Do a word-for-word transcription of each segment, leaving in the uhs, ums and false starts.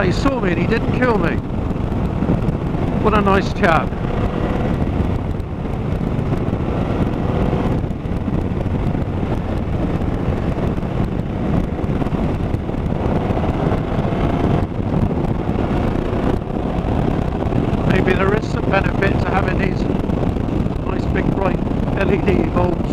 he saw me and he didn't kill me. What a nice chap. Maybe there is some benefit to having these nice big bright L E D bulbs.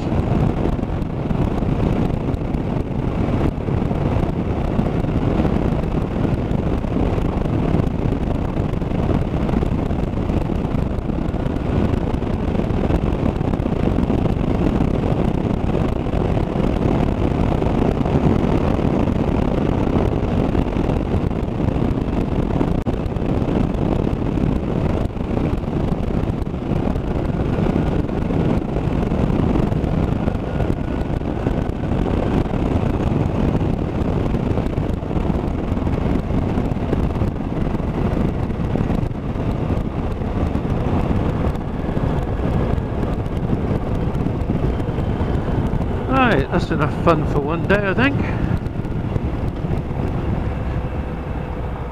Right, that's enough fun for one day, I think.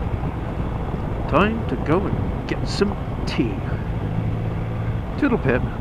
Time to go and get some tea. Toodle pip.